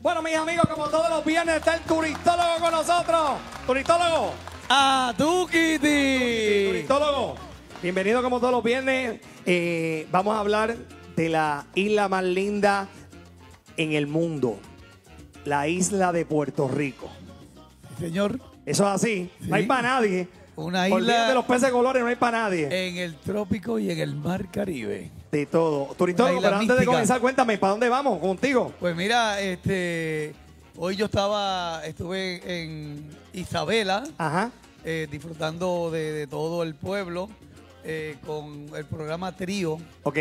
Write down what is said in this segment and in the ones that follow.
Bueno, mis amigos, como todos los viernes está el turistólogo con nosotros. Turistólogo. ¡A tu Kitty! Turistólogo. Bienvenido como todos los viernes. Vamos a hablar de la isla más linda en el mundo. La isla de Puerto Rico. Señor. Eso es así. Sí. No hay para nadie. Una isla. Olvídate de los peces de colores, no hay para nadie. En el trópico y en el mar Caribe. De todo. Turistólogo, pero antes de comenzar, cuéntame, ¿para dónde vamos contigo? Pues mira, hoy yo estuve en Isabela, disfrutando de todo el pueblo con el programa Trío. Ok.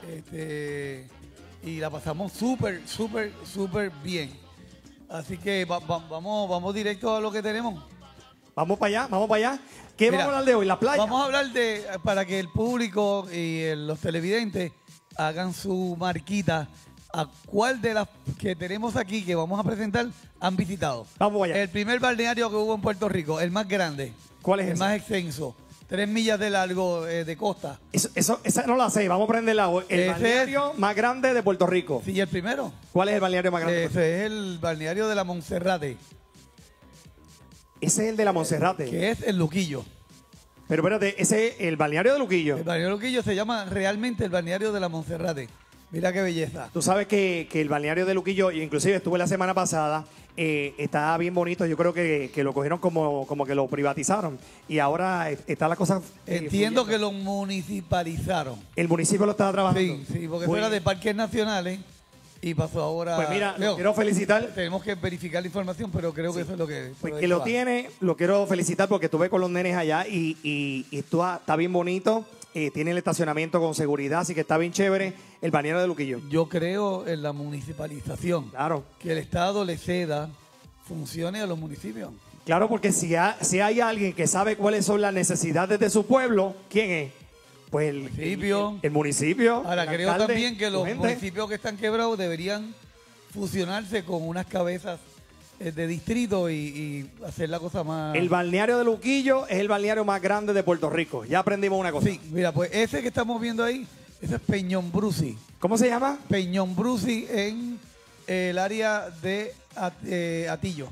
Y la pasamos súper bien. Así que vamos directo a lo que tenemos. Vamos para allá. ¿Qué vamos a hablar de hoy? ¿La playa? Vamos a hablar para que el público y los televidentes hagan su marquita a cuál de las que tenemos aquí, que vamos a presentar, han visitado. Vamos allá. El primer balneario que hubo en Puerto Rico, el más grande. ¿Cuál es ese? El más extenso. 3 millas de largo de costa. Esa no la sé, vamos a prenderla. El balneario más grande de Puerto Rico. Sí, el primero. ¿Cuál es el balneario más grande? Ese es el balneario de la Monserrate. Ese es el de la Monserrate. Que es el Luquillo. Pero espérate, ese es el balneario de Luquillo. El balneario de Luquillo se llama realmente el balneario de la Monserrate. Mira qué belleza. Tú sabes que el balneario de Luquillo, inclusive estuve la semana pasada, está bien bonito. Yo creo que lo cogieron como que lo privatizaron. Y ahora está la cosa... Entiendo que lo municipalizaron. El municipio lo estaba trabajando. Sí, porque eso era de parques nacionales y pasó ahora... Pues mira, lo quiero felicitar. Tenemos que verificar la información, pero creo que eso es lo que... Pues que lo tiene, lo quiero felicitar porque estuve con los nenes allá y está bien bonito. Tiene el estacionamiento con seguridad, así que está bien chévere el balneario de Luquillo. Yo creo en la municipalización. Claro. Que el Estado le ceda funciones a los municipios. Claro, porque si hay alguien que sabe cuáles son las necesidades de su pueblo, ¿quién es? Pues el municipio. El municipio. Ahora, el creo alcalde, también que los municipios que están quebrados deberían fusionarse con unas cabezas de distrito y hacer la cosa más... El balneario de Luquillo es el balneario más grande de Puerto Rico. Ya aprendimos una cosa. Sí, mira, pues ese que estamos viendo ahí, ese es Peñón Brusi. ¿Cómo se llama? Peñón Brusi en el área de Atillo.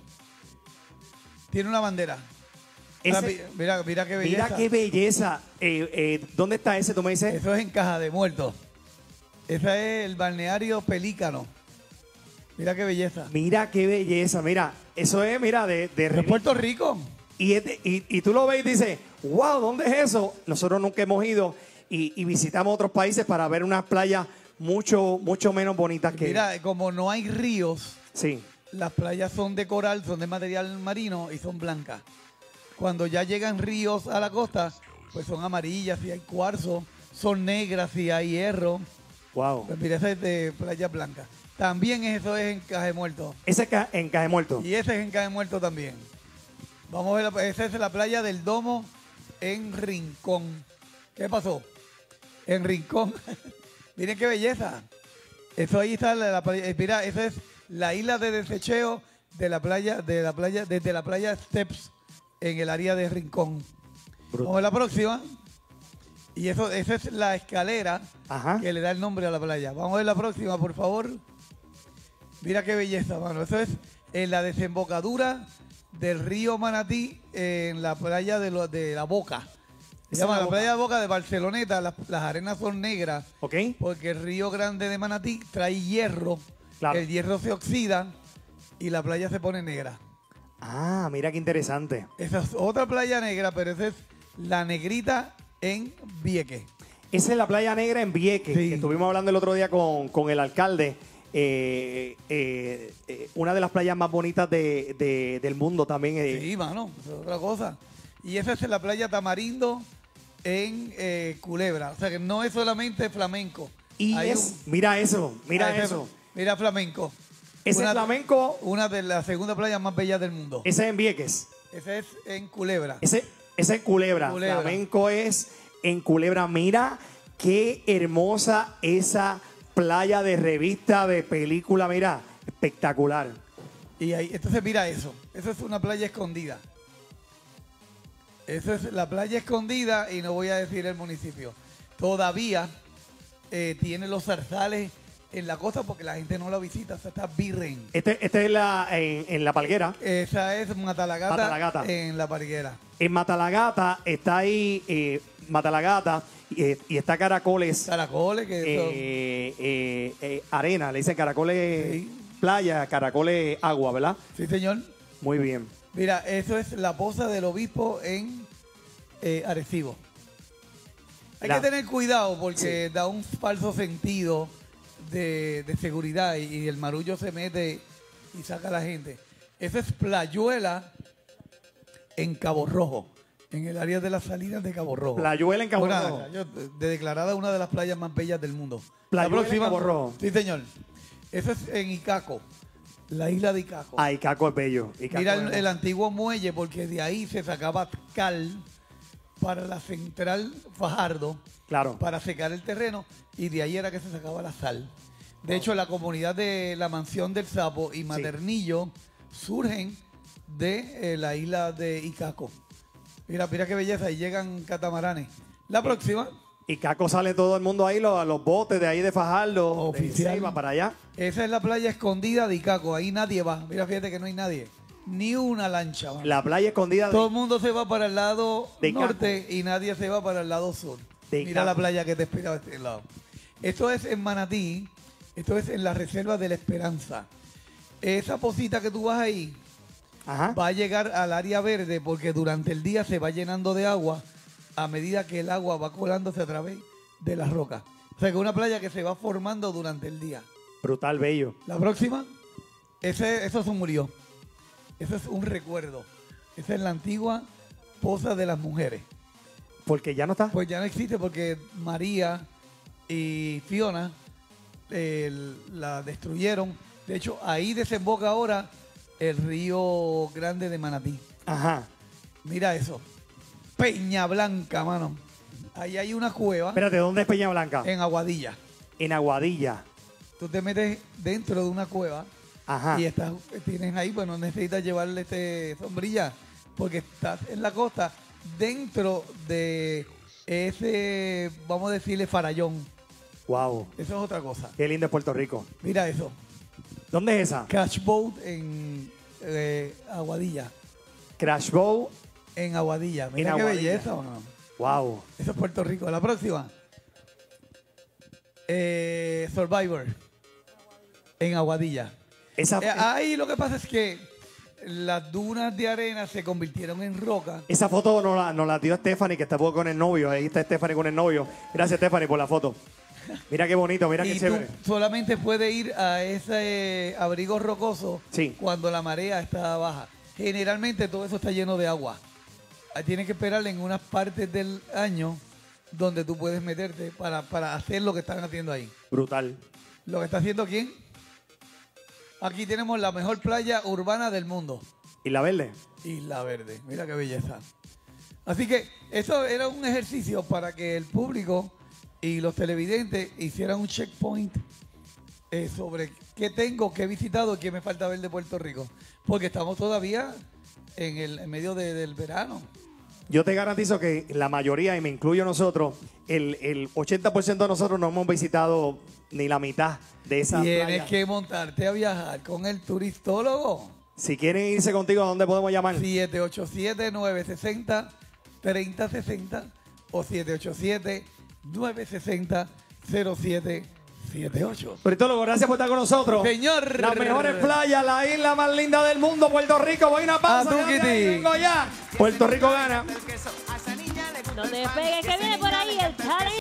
Tiene una bandera. Mira qué belleza. Mira qué belleza. ¿Dónde está ese? ¿Tú me dices? Eso es en Caja de Muertos. Ese es el balneario Pelícano. Mira qué belleza. Mira qué belleza. Mira, eso es, mira, de Puerto Rico. Y tú lo ves y dices, wow, ¿dónde es eso? Nosotros nunca hemos ido y visitamos otros países para ver unas playas mucho menos bonitas que... Mira, como no hay ríos, sí, las playas son de coral, son de material marino y son blancas. Cuando ya llegan ríos a la costa, pues son amarillas y hay cuarzo, son negras y hay hierro. Wow. Pues mira, esa es de playa blanca. También eso es en Caja de Muertos. Ese es en Caja de Muertos. Y ese es en Caja de Muertos también. Vamos a ver, esa es la playa del Domo en Rincón. ¿Qué pasó? En Rincón. Miren qué belleza. Eso ahí está mira, esa es la isla de desecheo de la playa, desde la playa Steps en el área de Rincón. Brutal. Vamos a ver la próxima. Y esa es la escalera que le da el nombre a la playa. Vamos a ver la próxima, por favor. Mira qué belleza, mano. Eso es en la desembocadura del río Manatí, en la playa de La Boca. Se llama la playa de Boca de Barceloneta. Las arenas son negras. Ok. Porque el río Grande de Manatí trae hierro. Claro. El hierro se oxida y la playa se pone negra. Ah, mira qué interesante. Esa es otra playa negra, pero esa es la Negrita en Vieques. Esa es la playa negra en Vieques. Sí. Que estuvimos hablando el otro día con el alcalde. Una de las playas más bonitas del mundo también. Sí, mano, es otra cosa. Y esa es la playa Tamarindo en Culebra. O sea que no es solamente flamenco. Mira eso. Mira flamenco. Ese es flamenco. Una de las segundas playas más bellas del mundo. Ese es en Vieques. Ese es en Culebra. Ese es Culebra. Flamenco es en Culebra. Mira qué hermosa esa playa de revista, de película, mira, espectacular. Y ahí, entonces mira eso. Eso es una playa escondida. Eso es la playa escondida y no voy a decir el municipio. Todavía tiene los zarzales en la costa porque la gente no la visita. Esa está Virren. Este es en La Palguera. Esa es Matalagata, Matalagata. en La Palguera. En Matalagata está ahí Matalagata y está Caracoles. Caracoles, Arena, le dicen Caracoles Sí. playa, Caracoles agua, ¿verdad? Sí, señor. Muy bien. Mira, eso es la posa del obispo en Arecibo. Hay que tener cuidado porque da un falso sentido de seguridad y el marullo se mete y saca a la gente. Eso es Playuela en Cabo Rojo, en el área de las salidas de Cabo Rojo. Playuela en Cabo Rojo. Declarada una de las playas más bellas del mundo. Playuela en Cabo Rojo. Sí, señor. Eso es en Icaco, la isla de Icaco. Ah, Icaco es bello. Icaco Mira es el antiguo muelle porque de ahí se sacaba cal para la central Fajardo, Claro. para secar el terreno y de ahí era que se sacaba la sal. De hecho, la comunidad de la Mansión del Sapo y Maternillo surgen de la isla de Icaco. Mira, mira qué belleza, ahí llegan catamaranes. La próxima, Icaco sale todo el mundo ahí, los botes de ahí de Fajardo, Oficial. de Ceiba para allá. esa es la playa escondida de Icaco, ahí nadie va. Mira, fíjate que no hay nadie, ni una lancha. Mano. La playa escondida Todo el mundo se va para el lado de Icaco. norte y nadie se va para el lado sur. De Mira Icaco. la playa que te espera de este lado. Esto es en Manatí, esto es en la Reserva de la Esperanza. Esa posita que tú vas ahí Ajá. va a llegar al área verde porque durante el día se va llenando de agua a medida que el agua va colándose a través de las rocas. O sea que es una playa que se va formando durante el día. Brutal, bello. La próxima, eso se murió. Eso es un recuerdo. Esa es la antigua poza de las mujeres. Porque ya no está. Pues ya no existe porque María y Fiona la destruyeron. De hecho, ahí desemboca ahora el río Grande de Manatí. Ajá. Mira eso. Peña Blanca, mano. Ahí hay una cueva Espérate, ¿dónde es Peña Blanca? en Aguadilla. En Aguadilla. Tú te metes dentro de una cueva Ajá. y tienes ahí, pues no necesitas llevarle sombrilla porque estás en la costa dentro de ese, vamos a decirle, farallón. Wow. Eso es otra cosa. Qué lindo es Puerto Rico. Mira eso. ¿Dónde es esa? Crash Boat en Aguadilla. Crash Bow. En Aguadilla. Mira En qué Aguadilla. belleza, mano. Wow. Eso es Puerto Rico. La próxima. Survivor. En Aguadilla. Esa, Ahí lo que pasa es que las dunas de arena se convirtieron en roca. esa foto nos la dio Stephanie, que está con el novio. Ahí está Stephanie con el novio. Gracias, Stephanie, por la foto. Mira qué bonito, mira qué Y tú chévere. solamente puedes ir a ese abrigo rocoso Sí. cuando la marea está baja. Generalmente todo eso está lleno de agua. Tienes que esperar en unas partes del año donde tú puedes meterte para hacer lo que están haciendo ahí. Brutal. ¿Lo que está haciendo quién? Aquí tenemos la mejor playa urbana del mundo. ¿Y la verde? Isla Verde. Mira qué belleza. Así que eso era un ejercicio para que el público y los televidentes hicieran un checkpoint sobre qué tengo, qué he visitado, qué me falta ver de Puerto Rico. Porque estamos todavía en medio del verano. Yo te garantizo que la mayoría, y me incluyo nosotros, el 80% de nosotros no hemos visitado ni la mitad de esa Tienes playa. que montarte a viajar con el turistólogo. Si quieren irse contigo, ¿a dónde podemos llamar? 787-960-3060 o 787-960-0778. Turistólogo, gracias por estar con nosotros. Señor. Las mejores playas, la isla más linda del mundo, Puerto Rico. Voy a una pausa. A tu ya, Kitty. vengo ya. Puerto Rico gana. No te despegues, que viene por ahí el challenge.